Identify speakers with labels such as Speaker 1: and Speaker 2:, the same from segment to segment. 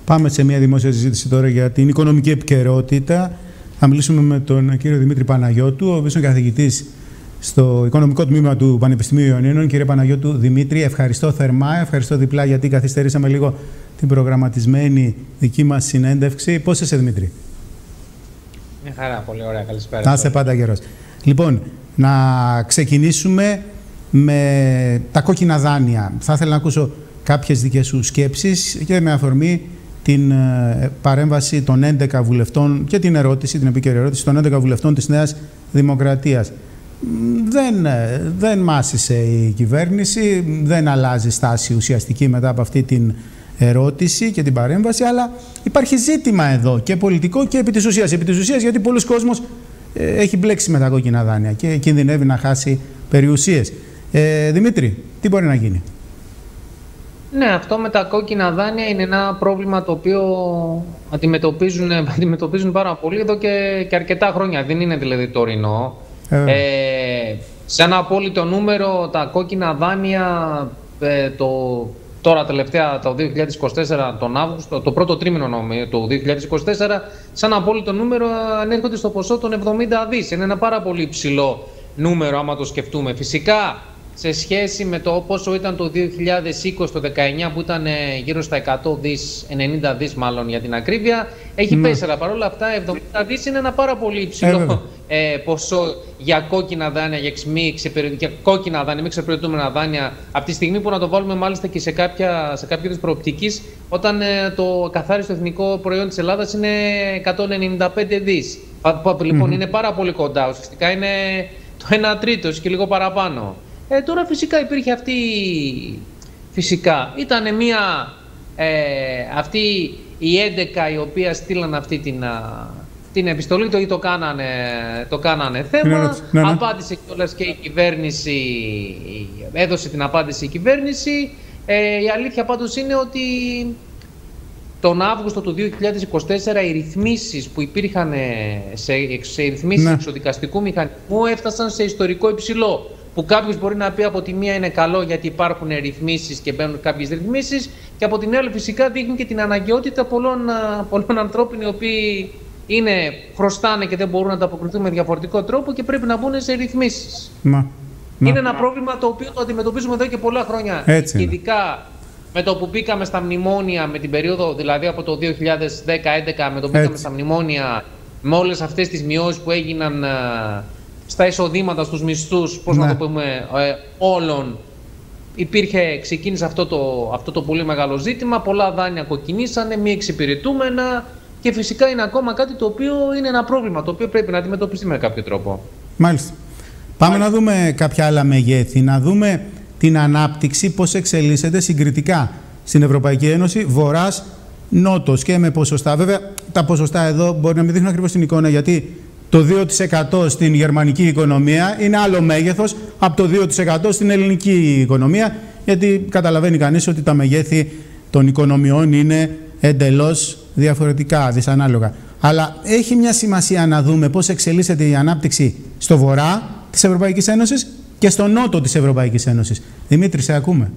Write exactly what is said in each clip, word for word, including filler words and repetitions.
Speaker 1: Πάμε σε μια δημόσια συζήτηση τώρα για την οικονομική επικαιρότητα. Θα μιλήσουμε με τον κύριο Δημήτρη Παναγιώτου, ο οποίος είναι καθηγητής στο Οικονομικό Τμήμα του Πανεπιστημίου Ιωνίων. Κύριε Παναγιώτου, Δημήτρη, ευχαριστώ θερμά. Ευχαριστώ διπλά γιατί καθυστερήσαμε λίγο την προγραμματισμένη δική μας συνέντευξη. Πώς είσαι, Δημήτρη?
Speaker 2: Μια χαρά, πολύ ωραία. Καλησπέρα.
Speaker 1: Να είσαι πάντα γερός. Λοιπόν, να ξεκινήσουμε με τα κόκκινα δάνεια. Θα ήθελα να ακούσω κάποιες δικές σου σκέψεις και με αφορμή την παρέμβαση των έντεκα βουλευτών και την ερώτηση, την επίκαιρη ερώτηση των έντεκα βουλευτών της Νέας Δημοκρατίας. Δεν, δεν μάσησε η κυβέρνηση, δεν αλλάζει στάση ουσιαστική μετά από αυτή την ερώτηση και την παρέμβαση, αλλά υπάρχει ζήτημα εδώ και πολιτικό και επί της ουσίας. Επί της ουσίας γιατί πολλοί κόσμος ε, έχει μπλέξει με τα κόκκινα δάνεια και κινδυνεύει να χάσει περιουσίες. Ε, Δημήτρη, τι μπορεί να γίνει?
Speaker 2: Ναι, αυτό με τα κόκκινα δάνεια είναι ένα πρόβλημα το οποίο αντιμετωπίζουν, αντιμετωπίζουν πάρα πολύ εδώ και, και αρκετά χρόνια. Δεν είναι δηλαδή τωρινό. Ε. Ε, σε ένα απόλυτο νούμερο, τα κόκκινα δάνεια ε, το, τώρα τελευταία το δύο χιλιάδες είκοσι τέσσερα, τον Αύγουστο, το πρώτο τρίμηνο του δύο χιλιάδες είκοσι τέσσερα, σε ένα απόλυτο νούμερο ανέρχονται στο ποσό των εβδομήντα δις. Είναι ένα πάρα πολύ υψηλό νούμερο άμα το σκεφτούμε. Φυσικά, σε σχέση με το πόσο ήταν το δύο χιλιάδες είκοσι, το δεκαεννιά που ήταν γύρω στα εκατό δις, ενενήντα δις μάλλον για την ακρίβεια, έχει mm. πέσει, αλλά παρόλα αυτά εβδομήντα δις είναι ένα πάρα πολύ υψηλό ε, ποσό για κόκκινα δάνεια, για, μη για κόκκινα δάνεια, μη εξυπηρετούμενα δάνεια, από τη στιγμή που να το βάλουμε μάλιστα και σε κάποια, σε κάποια είδους προοπτικής, όταν ε, το καθάριστο εθνικό προϊόν της Ελλάδας είναι εκατόν ενενήντα πέντε δις. Λοιπόν, mm. είναι πάρα πολύ κοντά, ουσιαστικά είναι το ένα τρίτο και λίγο παραπάνω. Ε, τώρα φυσικά υπήρχε αυτή, φυσικά ήταν μια, ε, αυτή η έντεκα οι οποία στείλαν αυτή την, την επιστολή, το, το, κάνανε, το κάνανε θέμα, ναι, ναι. Απάντησε κιόλας και η κυβέρνηση, έδωσε την απάντηση η κυβέρνηση. Ε, η αλήθεια πάντως είναι ότι τον Αύγουστο του δύο χιλιάδες είκοσι τέσσερα οι ρυθμίσεις που υπήρχαν σε, σε ρυθμίσεις ναι. εξοδικαστικού μηχανισμού έφτασαν σε ιστορικό υψηλό. Που κάποιος μπορεί να πει από τη μία είναι καλό γιατί υπάρχουν ρυθμίσεις και μπαίνουν κάποιες ρυθμίσεις, και από την άλλη φυσικά δείχνει και την αναγκαιότητα πολλών, πολλών ανθρώπων οι οποίοι είναι, χρωστάνε και δεν μπορούν να ανταποκριθούν με διαφορετικό τρόπο και πρέπει να μπουν σε ρυθμίσεις. Μα, μα. Είναι ένα πρόβλημα το οποίο το αντιμετωπίζουμε εδώ και πολλά χρόνια.
Speaker 1: Έτσι
Speaker 2: και ειδικά με το που μπήκαμε στα μνημόνια, με την περίοδο δηλαδή από το δύο χιλιάδες δέκα έντεκα, με το που μπήκαμε στα μνημόνια, με όλες αυτές τις μειώσεις που έγιναν στα εισοδήματα, στους μισθούς, πώς ναι. να το πούμε, ε, όλων, υπήρχε, ξεκίνησε αυτό το, αυτό το πολύ μεγάλο ζήτημα, πολλά δάνεια κοκκινήσανε, μη εξυπηρετούμενα και φυσικά είναι ακόμα κάτι το οποίο είναι ένα πρόβλημα, το οποίο πρέπει να αντιμετωπιστεί με κάποιο τρόπο.
Speaker 1: Μάλιστα. Πάμε Μάλιστα. να δούμε κάποια άλλα μεγέθη, να δούμε την ανάπτυξη, πώς εξελίσσεται συγκριτικά στην Ευρωπαϊκή Ένωση, Βορράς, Νότος και με ποσοστά. Βέβαια, τα ποσοστά εδώ μπορεί να μην δείχνουν ακριβώς την εικόνα, γιατί το δύο τοις εκατό στην γερμανική οικονομία είναι άλλο μέγεθος από το δύο τοις εκατό στην ελληνική οικονομία, γιατί καταλαβαίνει κανείς ότι τα μεγέθη των οικονομιών είναι εντελώς διαφορετικά, δυσανάλογα. Αλλά έχει μια σημασία να δούμε πώς εξελίσσεται η ανάπτυξη στο βορρά της Ευρωπαϊκής Ένωσης και στο νότο της Ευρωπαϊκής Ένωσης. Δημήτρη, σε ακούμε.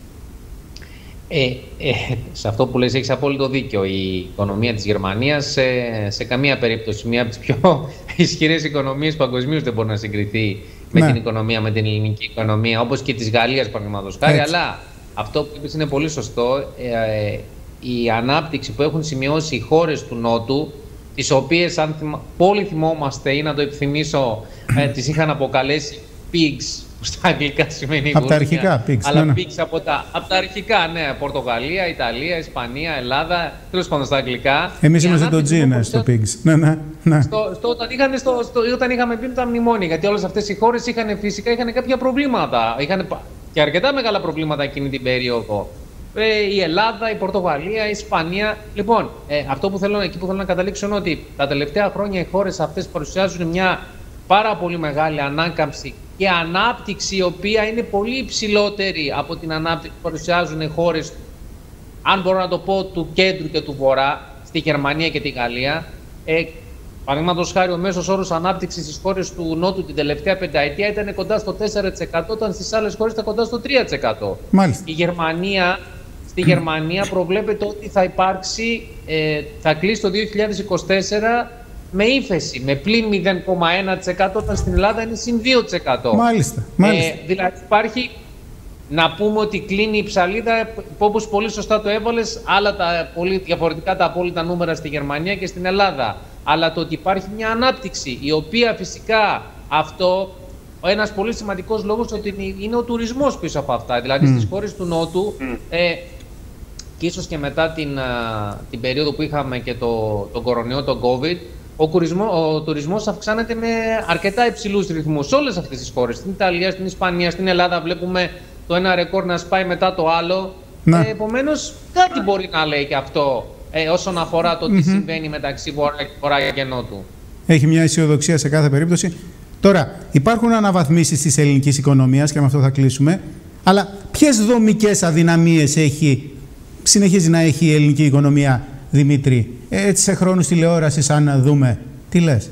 Speaker 2: Ε, ε, σε αυτό που λες έχεις απόλυτο δίκιο. Η οικονομία της Γερμανίας σε, σε καμία περίπτωση, μία από τις πιο ισχυρές οικονομίες παγκοσμίως δεν μπορεί να συγκριθεί με ναι. την οικονομία, με την ελληνική οικονομία, όπως και της Γαλλίας παραδείγματος χάρη. Αλλά αυτό που είπες είναι πολύ σωστό. Ε, ε, η ανάπτυξη που έχουν σημειώσει οι χώρες του Νότου, τις οποίες αν θυμα, πολύ θυμόμαστε ή να το επιθυμίσω, ε, τις είχαν αποκαλέσει pigs, που στα αγγλικά σημαίνει
Speaker 1: από τα αρχικά pigs,
Speaker 2: αλλά
Speaker 1: ναι, ναι.
Speaker 2: pigs από τα, από τα αρχικά, ναι, Πορτογαλία, Ιταλία, Ισπανία, Ελλάδα, τέλος πάντων στα αγγλικά.
Speaker 1: Εμείς είμαστε το G, στο pigs. Ναι, ναι, ναι.
Speaker 2: Στο, στο, όταν, είχαν, στο, στο, όταν είχαμε πει τα μνημόνια, γιατί όλες αυτές οι χώρες είχαν φυσικά είχαν κάποια προβλήματα, είχαν και αρκετά μεγάλα προβλήματα εκείνη την περίοδο. Ε, η Ελλάδα, η Πορτογαλία, η Ισπανία. Λοιπόν, ε, αυτό που θέλω, εκεί που θέλω να καταλήξω είναι ότι τα τελευταία χρόνια οι χώρες αυτές παρουσιάζουν μια πάρα πολύ μεγάλη ανάκαμψη και ανάπτυξη, η οποία είναι πολύ υψηλότερη από την ανάπτυξη που παρουσιάζουν χώρες, αν μπορώ να το πω, του κέντρου και του βορρά, στη Γερμανία και τη Γαλλία. Ε, Παραδείγματος χάρη, ο μέσος όρος ανάπτυξης στις χώρες του Νότου την τελευταία πενταετία ήταν κοντά στο τέσσερα τοις εκατό, όταν στις άλλες χώρες ήταν κοντά στο τρία τοις εκατό.
Speaker 1: Μάλιστα.
Speaker 2: Η Γερμανία στη Γερμανία προβλέπεται ότι θα υπάρξει, ε, θα κλείσει το δύο χιλιάδες είκοσι τέσσερα με ύφεση, με πλην μηδέν κόμμα ένα τοις εκατό, όταν στην Ελλάδα είναι συν δύο τοις εκατό.
Speaker 1: Μάλιστα, μάλιστα.
Speaker 2: Ε, δηλαδή υπάρχει, να πούμε ότι κλείνει η ψαλίδα, όπως πολύ σωστά το έβαλες, άλλα τα πολύ διαφορετικά τα απόλυτα νούμερα στη Γερμανία και στην Ελλάδα. Αλλά το ότι υπάρχει μια ανάπτυξη, η οποία φυσικά αυτό, ο ένας πολύ σημαντικός λόγος ότι είναι ο τουρισμός πίσω από αυτά. Δηλαδή mm. στις χώρες του Νότου, mm. ε, και ίσως και μετά την, α, την περίοδο που είχαμε και το, τον κορονοϊό, τον COVID, ο, κουρισμό, ο τουρισμός αυξάνεται με αρκετά υψηλούς ρυθμούς σε όλες αυτές τις χώρες. Στην Ιταλία, στην Ισπανία, στην Ελλάδα βλέπουμε το ένα ρεκόρ να σπάει μετά το άλλο. Ναι. Ε, επομένως, κάτι μπορεί να λέει και αυτό ε, όσον αφορά το τι mm-hmm. συμβαίνει μεταξύ Βορρά και Νότου. Έχει μια αισιοδοξία σε κάθε περίπτωση. Τώρα, υπάρχουν αναβαθμίσεις της ελληνικής οικονομίας και με αυτό θα κλείσουμε. Αλλά ποιες δομικές αδυναμίες έχει, συνεχίζει να έχει η ελληνική οικονομία, Δημήτρη, έτσι σε χρόνους τηλεόρασης, αν δούμε, τι λες?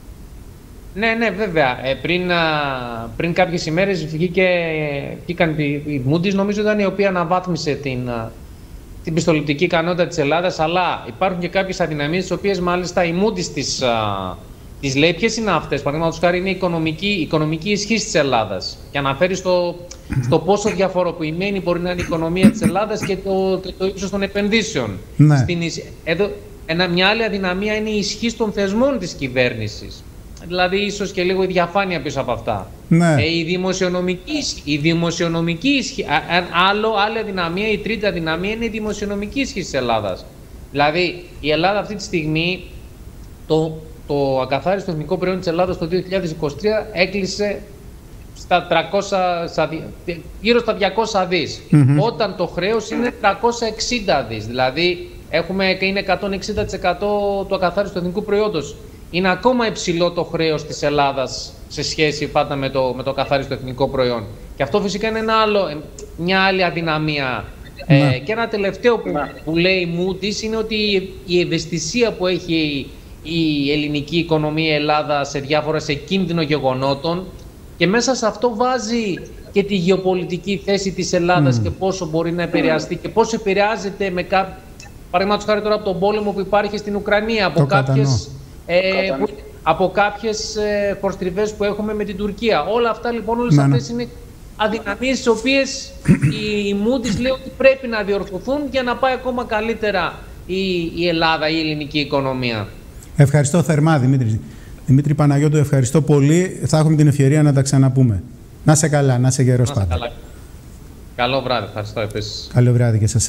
Speaker 2: Ναι, ναι, βέβαια. Ε, πριν, α, πριν κάποιες ημέρες βγήκε, βγήκαν οι Moody's, νομίζω ήταν η οποία αναβάθμισε την, α, την πιστοληπτική ικανότητα της Ελλάδας, αλλά υπάρχουν και κάποιες αδυναμίες, τις οποίες μάλιστα η Moody's της, α, της λέει ποιες είναι αυτές. Παραδείγματος χάρη είναι η οικονομική, η οικονομική ισχύς της Ελλάδας και αναφέρει στο, στο πόσο διαφοροποιημένη μπορεί να είναι η οικονομία της Ελλάδας και το, και το ύψος των επενδύσεων. Ναι. Στην, εδώ, ένα, μια άλλη αδυναμία είναι η ισχύς των θεσμών της κυβέρνησης. Δηλαδή, ίσως και λίγο η διαφάνεια πίσω από αυτά. Ναι. Ε, η δημοσιονομική, η δημοσιονομική ισχύ, άλλο, άλλη αδυναμία, η τρίτη αδυναμία είναι η δημοσιονομική ισχύ της Ελλάδας. Δηλαδή, η Ελλάδα αυτή τη στιγμή, το, το ακαθάριστο εθνικό προϊόν της Ελλάδας το δύο χιλιάδες είκοσι τρία έκλεισε στα τριακόσια, γύρω στα διακόσια δις, mm-hmm. όταν το χρέος είναι τριακόσια εξήντα δις. Δηλαδή, έχουμε, είναι εκατόν εξήντα τοις εκατό του ακαθάριστου εθνικού προϊόντος. Είναι ακόμα υψηλό το χρέος της Ελλάδας σε σχέση πάντα με το, με το καθάριστο εθνικό προϊόν. Και αυτό φυσικά είναι ένα άλλο, μια άλλη αδυναμία. Ναι. Ε, και ένα τελευταίο που, που λέει η Moody's είναι ότι η ευαισθησία που έχει η ελληνική οικονομία, η Ελλάδα, σε διάφορα σε κίνδυνο γεγονότων, και μέσα σε αυτό βάζει και τη γεωπολιτική θέση της Ελλάδας mm. και πόσο μπορεί να επηρεαστεί και πόσο επηρεάζεται με κάποιο. Παραδείγματος χάρη τώρα από τον πόλεμο που υπάρχει στην Ουκρανία, από κάποιες. Ε, που, από κάποιες ε, προστριβές που έχουμε με την Τουρκία. Όλα αυτά λοιπόν, όλες ναι, αυτές ναι. είναι αδυναμίες τις οποίες η, η Moody's λέει ότι πρέπει να διορθωθούν για να πάει ακόμα καλύτερα η, η Ελλάδα, η ελληνική οικονομία. Ευχαριστώ θερμά, Δημήτρη. Δημήτρη Παναγιώτου, ευχαριστώ πολύ. Θα έχουμε την ευκαιρία να τα ξαναπούμε. Να είσαι καλά, να είσαι γερός πάντα. Καλό βράδυ, ευχαριστώ επίσης. Καλό βράδυ και σας.